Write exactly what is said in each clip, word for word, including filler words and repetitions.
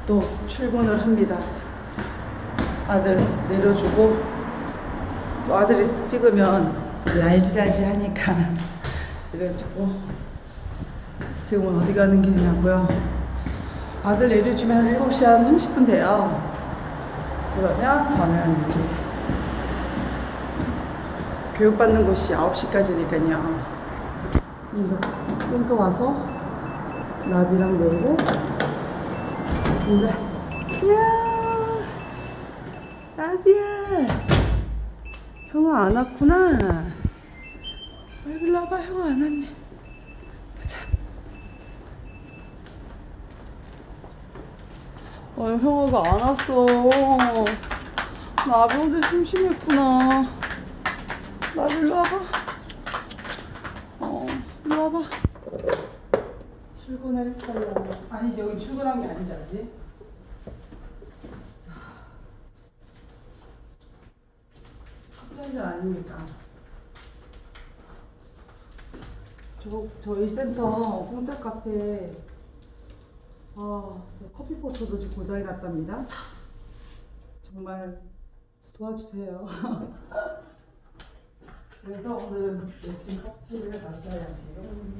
또 출근을 합니다. 아들 내려주고 또 아들이 찍으면 랄지랄지 하니까 내려주고 지금은 어디 가는 길이냐고요? 아들 내려주면 일곱 시 한 삼십 분 돼요. 그러면 저는 이제 교육받는 곳이 아홉 시까지니까요. 센터 와서 나비랑 놀고 근데 야 나비야 형아 안 왔구나. 일로 와봐. 형아 안 왔네. 보자. 어, 형아가 안 왔어. 나비 오늘 심심했구나. 나비 일로 와봐. 어, 일로 와봐. 출근을 했어요. 아니지, 여기 출근한 게 아니지, 아직. 커피 한잔 아닙니까? 저, 저희 센터 공짜 카페, 아, 저 커피포트도 지금 고장이 났답니다. 정말 도와주세요. 그래서 오늘은 역시 커피를 마셔야지.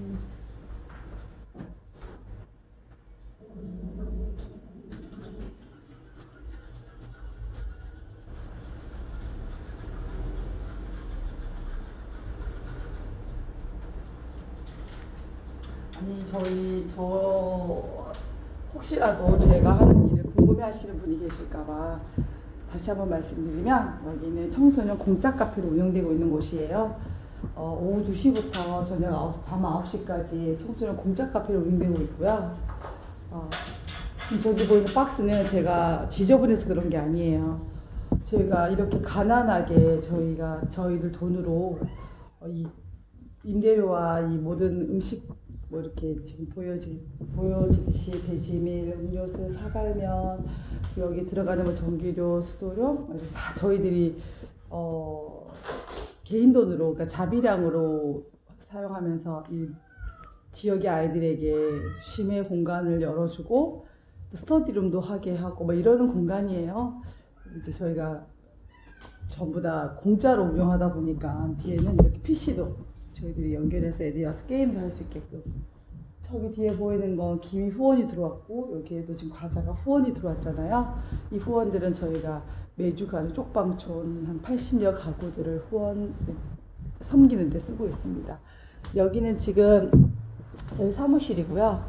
아니 저희 저 혹시라도 제가 하는 일을 궁금해하시는 분이 계실까봐 다시 한번 말씀드리면 여기는 청소년 공짜 카페로 운영되고 있는 곳이에요. 어, 오후 두 시부터 저녁 아홉, 밤 아홉 시까지 청소년 공짜 카페로 운영되고 있고요. 어, 저기 보이는 박스는 제가 지저분해서 그런 게 아니에요. 저희가 이렇게 가난하게 저희가 저희들 돈으로 어, 이 임대료와 이 모든 음식 뭐 이렇게 지금 보여지, 보여지듯이 배지밀, 음료수, 사발면, 여기 들어가는 뭐 전기료, 수도료 다 저희들이 어, 개인 돈으로, 그러니까 자비량으로 사용하면서 이 지역의 아이들에게 쉼의 공간을 열어주고 또 스터디룸도 하게 하고 뭐 이러는 공간이에요. 이제 저희가 전부 다 공짜로 운영하다 보니까 뒤에는 이렇게 피씨도 저희들이 연결해서 애들이 와서 게임도 할 수 있게끔. 저기 뒤에 보이는 건 기미 후원이 들어왔고 여기에도 지금 과자가 후원이 들어왔잖아요. 이 후원들은 저희가 매주 가는 쪽방촌 한 팔십여 가구들을 후원 섬기는 데 쓰고 있습니다. 여기는 지금 저희 사무실이고요.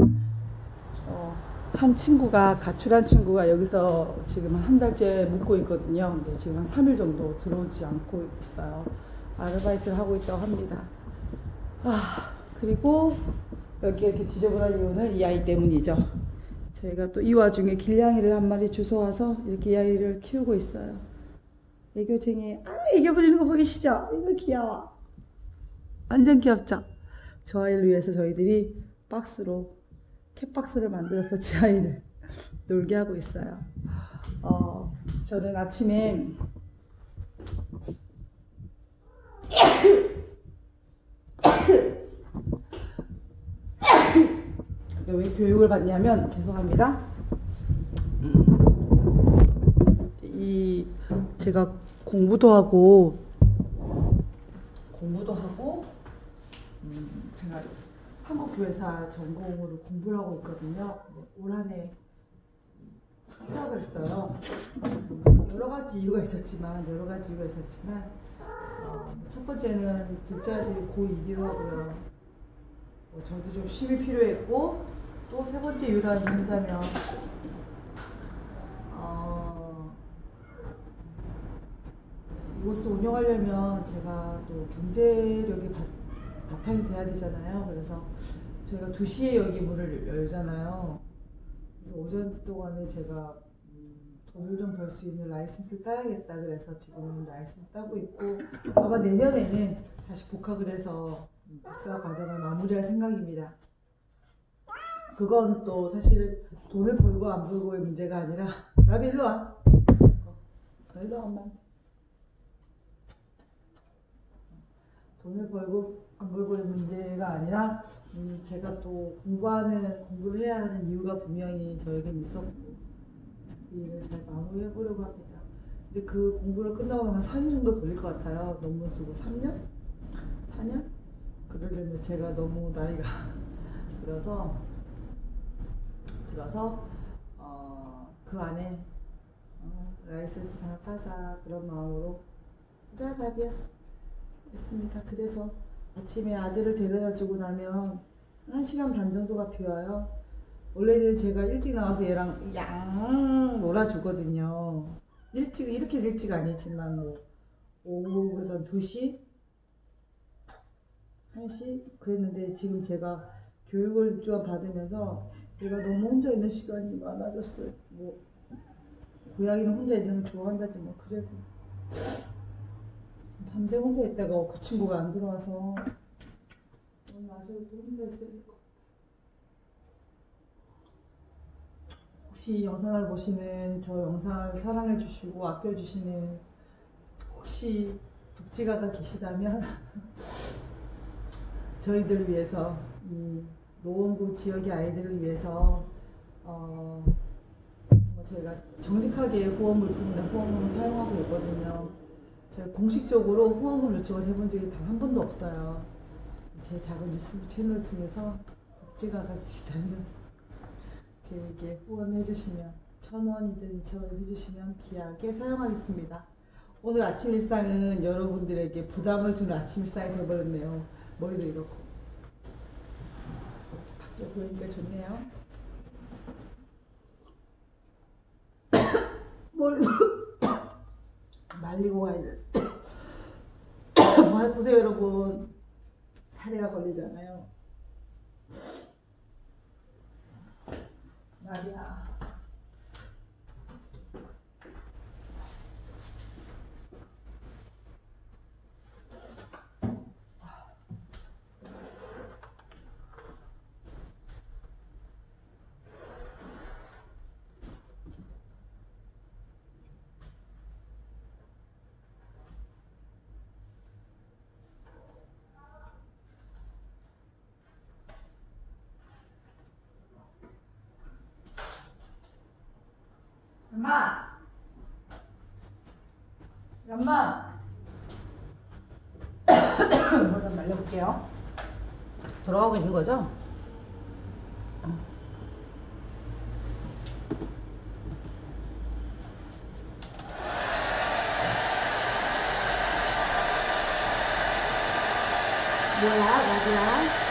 어, 한 친구가 가출한 친구가 여기서 지금 한 달째 묵고 있거든요. 근데 지금 한 삼 일 정도 들어오지 않고 있어요. 아르바이트를 하고 있다고 합니다. 아, 그리고 여기 이렇게 지저분한 이유는 이 아이 때문이죠. 저희가 또 이 와중에 길냥이를 한 마리 주워와서 이렇게 이 아이를 키우고 있어요. 애교쟁이. 아, 애교 부리는 거 보이시죠? 이거 귀여워. 완전 귀엽죠? 저 아이를 위해서 저희들이 박스로 캣박스를 만들어서 제 아이를 놀게 하고 있어요. 어, 저는 아침에 왜 교육을 받냐면 죄송합니다. 이 제가 공부도 하고 공부도 하고 음, 제가 한국교회사 전공으로 공부를 하고 있거든요. 올 한 해 휴학을 했어요. 여러 가지 이유가 있었지만 여러 가지 이유가 있었지만 어, 첫 번째는 둘째 아들이 고이기도 하고요. 뭐 저도 좀 쉼이 필요했고 또 세 번째 이유라고 한다면 어, 이곳을 운영하려면 제가 또 경제력이 바, 바탕이 돼야 되잖아요. 그래서 저희가 두 시에 여기 문을 열잖아요. 그래서 오전 동안에 제가 음, 돈을 좀 벌 수 있는 라이센스를 따야겠다 그래서 지금 라이센스 따고 있고 아마 내년에는 다시 복학을 해서 박사 과정을 마무리할 생각입니다. 그건 또 사실 돈을 벌고 안 벌고의 문제가 아니라 나비 일로 와. 어, 일로 와 엄마. 돈을 벌고 안 벌고의 문제가 아니라 음, 제가 또 공부하는 공부를 해야 하는 이유가 분명히 저에겐 있었고 그 일을 잘 마무리해 보려고 합니다. 근데 그 공부를 끝나고 나면 한 사 년 정도 걸릴 것 같아요. 논문 쓰고 삼 년? 사 년? 그러려면 제가 너무 나이가 들어서 들어서 어, 그 안에 어, 라이센스 하나 따자 그런 마음으로 그래 답이야 했습니다. 그래서 아침에 아들을 데려다 주고 나면 한 시간 반 정도가 비어요. 원래는 제가 일찍 나와서 얘랑 양 놀아주거든요. 일찍 이렇게 일찍 아니지만 뭐 오후 그래도 두 시? 한 시? 그랬는데 지금 제가 교육을 좀 받으면서 얘가 너무 혼자 있는 시간이 많아졌어요. 뭐 고양이는 혼자 있는 거 좋아한다지 뭐 그래도 밤새 혼자 있다가 그 친구가 안 들어와서 오늘 아직도 혼자 있어야 될 것 같아요. 혹시 이 영상을 보시는 저 영상을 사랑해 주시고 아껴 주시는 혹시 독지가가 계시다면 저희들을 위해서 이 노원구 지역의 아이들을 위해서 어, 뭐 저희가 정직하게 후원 물품이나 후원금을 사용하고 있거든요. 제가 공식적으로 후원금 요청을 해본 적이 단 한 번도 없어요. 제 작은 유튜브 채널을 통해서 독지가가 계시다면 저에게 후원을 해주시면 천 원이든 이천 원 해주시면 귀하게 사용하겠습니다. 오늘 아침 일상은 여러분들에게 부담을 주는 아침 일상이 되어버렸네요. 머리도 이렇고 밖에 보니까 좋네요. 머리도 말리고 가야 돼. 말 보세요 여러분. 사례가 걸리잖아요. 말이야. 엄마! 엄마! 이거 좀 말려볼게요. 돌아가고 있는 거죠? 뭐야, 나도야?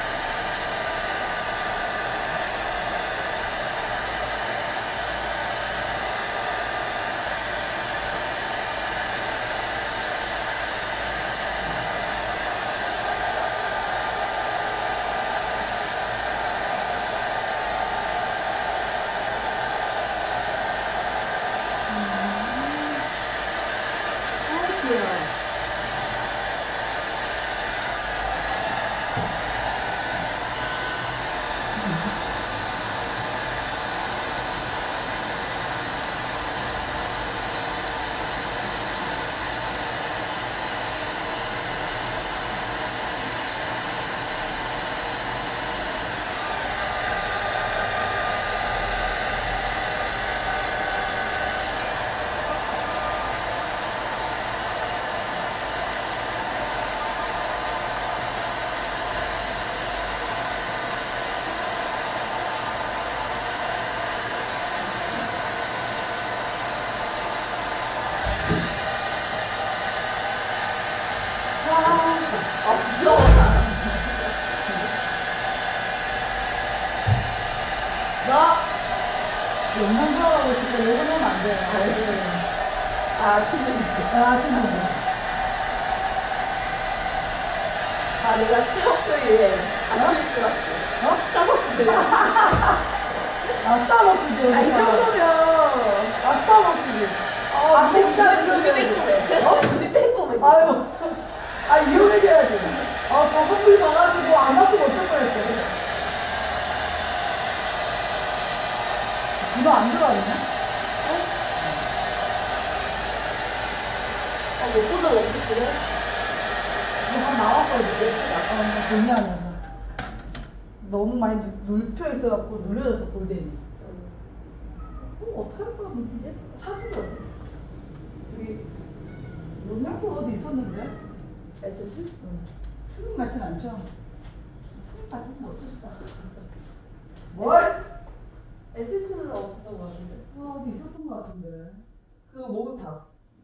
영상 촬영하고 있을 때 이거 하면 안 돼요. 아, 충분히. 아, 충분히. 아, 내가 스타벅스에 아침 일찍 왔어. 어? 스타벅스에. 아, 스타벅스에. 아, 이 정도면. 아, 스타벅스에. 어, 아, 진짜 눈이 땡kom해. 어? 눈이 땡kom해. 아유. 아, 이용해줘야지. 아, 저 선물 봐가지고 안 왔으면 어쩔 뻔했어. 이거 안 들어가냐? 어? 아, 못 보다 원피스를? 한 나왔거든. 아까 정리하면서 너무 많이 눌- 눕혀 있어갖고 눌려져서 골대니. 어, 어떻게 할 거야? 이제 찾은 거야. 여기 용량차 어디 있었는데? 에스에스? 응. 스님 같진 않죠? 스님 같은 거 어쩔 수가 없어. 뭘? 에스에스는 없었던 것 같은데. 아, 어디 있었던 거 같은데. 그거 목욕탕.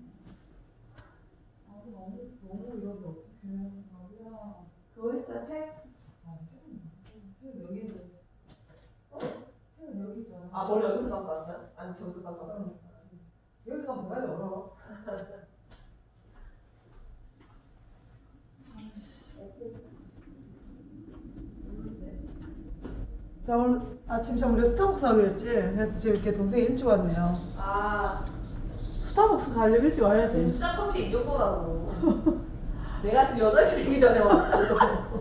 아, 너무 너무 이런데 어떡해. 아니야. 그거 했어요? 팩? 아, 팩 여기 있는데. 어? 팩 여기 있잖아. 아, 머리 여기서 갖고 왔어요? 아니, 저기서 갖고 왔어요? 여기서 가면 내가 열어. 자, 오늘 아침 참 우리 스타벅스 가기로 했지? 그래서 지금 이렇게 동생이 일찍 왔네요. 아, 스타벅스 가려면 일찍 와야지. 진짜 커피 이 정도라고. 내가 지금 여덟 시 되기 전에 왔다고.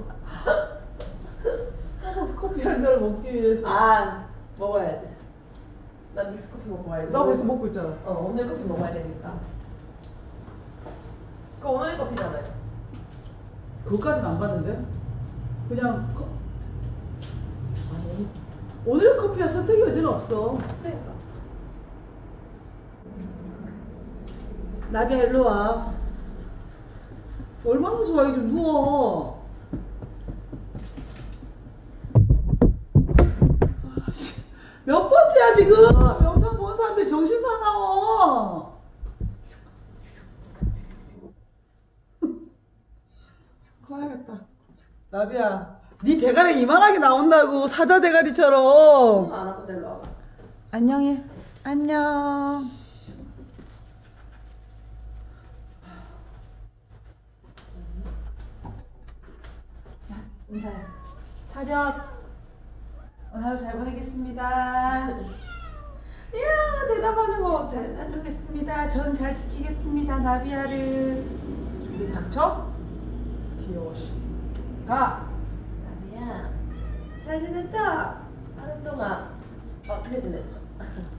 스타벅스 커피 한 잔을 먹기 위해서. 아, 먹어야지. 난 믹스커피 먹어야지. 나 벌써 먹고 있잖아. 어, 오늘 커피 먹어야 되니까. 그거 오늘의 커피잖아요. 그것까지는 안 봤는데? 그냥 커... 아니, 오늘의 커피와 선택의 여지는 없어. 그러니까. 나비야 일로 와. 얼마나 좋아해. 좀 누워. 아, 씨. 몇 번째야 지금. 영상 본 사람들 정신 사나워. 가야겠다. 나비야, 네 대가리 이만하게 나온다고. 사자 대가리처럼. 손 안 하고 젤로 와봐. 안녕해. 안녕. 인사해. 차렷. 오늘 하루 잘 보내겠습니다. 이야, 대답하는 거 잘 살려겠습니다. 전 잘 지키겠습니다. 나비야를. 준비 닥쳐? 귀여워. 씨. 가. 나비야, 잘 지냈다? 하루 동안 어떻게 지냈어?